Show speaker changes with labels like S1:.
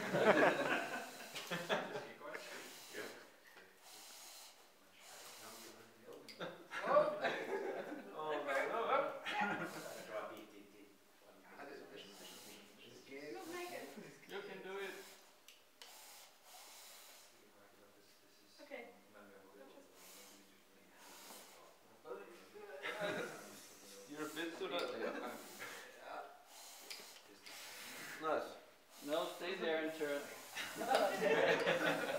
S1: You can do it.
S2: Okay.
S1: You're a bit too loud.
S3: Nice.
S1: No, stay there and turn.